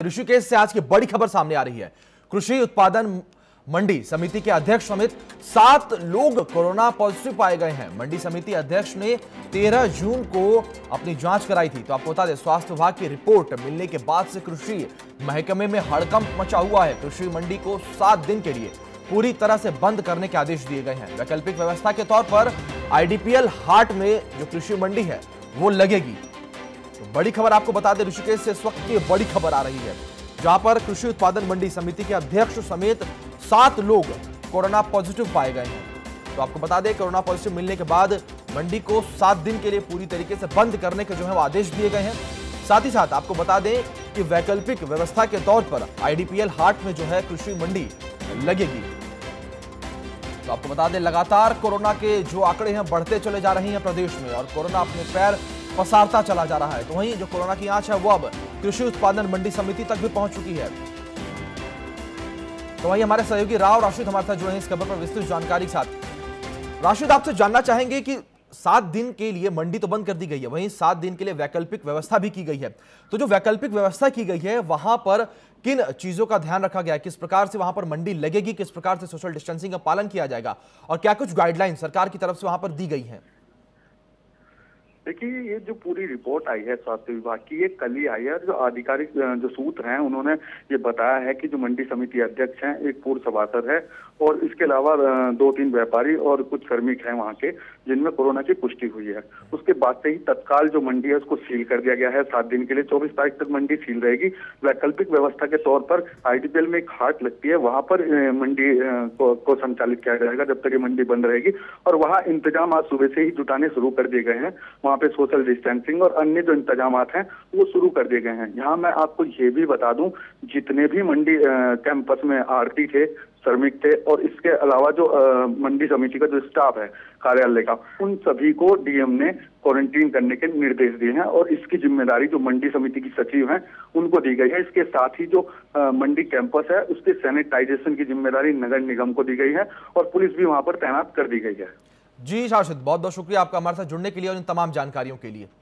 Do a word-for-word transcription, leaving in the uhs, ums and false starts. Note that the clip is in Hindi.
ऋषिकेश से आज की बड़ी खबर सामने आ रही है। कृषि उत्पादन मंडी समिति के अध्यक्ष समेत सात लोग कोरोना पॉजिटिव पाए गए हैं। मंडी समिति अध्यक्ष ने तेरह जून को अपनी जांच कराई थी। तो आपको बता दें, स्वास्थ्य विभाग की रिपोर्ट मिलने के बाद से कृषि महकमे में हड़कंप मचा हुआ है। कृषि मंडी को सात दिन के लिए पूरी तरह से बंद करने के आदेश दिए गए हैं। वैकल्पिक व्यवस्था के तौर पर आईडीपीएल हाट में जो कृषि मंडी है वो लगेगी। तो बड़ी खबर आपको बता दें, ऋषिकेश से इस वक्त की बड़ी खबर आ रही है, जहां पर कृषि उत्पादन मंडी समिति के अध्यक्ष समेत सात लोग कोरोना पॉजिटिव पाए गए हैं। तो आपको बता दें, कोरोना पॉजिटिव मिलने के बाद मंडी को सात दिन के लिए पूरी तरीके से बंद करने के जो है वो आदेश दिए गए हैं। साथ ही साथ आपको बता दें कि वैकल्पिक व्यवस्था के तौर पर आईडीपीएल हाट में जो है कृषि मंडी लगेगी। तो आपको बता दें, लगातार कोरोना के जो आंकड़े हैं बढ़ते चले जा रहे हैं प्रदेश में, और कोरोना अपने पैर पसारता चला जा रहा है। तो वहीं जो कोरोना की आंच है वो अब कृषि उत्पादन मंडी समिति तक भी पहुंच चुकी है। तो वहीं हमारे सहयोगी राव राशिद हमारे साथ जुड़े हैं इस खबर पर विस्तृत जानकारी के साथ। राशिद, आपसे जानना चाहेंगे कि सात दिन के लिए मंडी तो बंद कर दी गई है, वहीं सात दिन के लिए वैकल्पिक व्यवस्था भी की गई है। तो जो वैकल्पिक व्यवस्था की गई है वहां पर किन चीजों का ध्यान रखा गया है, किस प्रकार से वहां पर मंडी लगेगी, किस प्रकार से सोशल डिस्टेंसिंग का पालन किया जाएगा, और क्या कुछ गाइडलाइन सरकार की तरफ से वहां पर दी गई है? देखिए, ये जो पूरी रिपोर्ट आई है स्वास्थ्य विभाग की, ये कल ही आई है। जो आधिकारिक जो सूत्र हैं उन्होंने ये बताया है कि जो मंडी समिति अध्यक्ष हैं एक पूर्व सभासद है, और इसके अलावा दो तीन व्यापारी और कुछ श्रमिक हैं वहाँ के, जिनमें कोरोना की पुष्टि हुई है। उसके बाद से ही तत्काल जो मंडी है उसको सील कर दिया गया है सात दिन के लिए। चौबीस तारीख तक मंडी सील रहेगी। वैकल्पिक व्यवस्था के तौर पर आईडीपीएल में एक हाट लगती है, वहां पर मंडी को, को संचालित किया जाएगा जब तक ये मंडी बंद रहेगी। और वहाँ इंतजाम आज सुबह से ही जुटाने शुरू कर दिए गए हैं। वहाँ पे सोशल डिस्टेंसिंग और अन्य जो इंतजाम हैं वो शुरू कर दिए गए हैं। यहाँ मैं आपको ये भी बता दूं, जितने भी मंडी कैंपस में आरती थे, श्रमिक थे, और इसके अलावा जो आ, मंडी समिति का जो स्टाफ है कार्यालय का, उन सभी को डीएम ने क्वारंटीन करने के निर्देश दिए हैं, और इसकी जिम्मेदारी जो मंडी समिति की सचिव हैं उनको दी गई है। इसके साथ ही जो आ, मंडी कैंपस है उसके सैनिटाइजेशन की जिम्मेदारी नगर निगम को दी गई है, और पुलिस भी वहां पर तैनात कर दी गई है। जी राशिद, बहुत बहुत शुक्रिया आपका हमारे साथ जुड़ने के लिए और इन तमाम जानकारियों के लिए।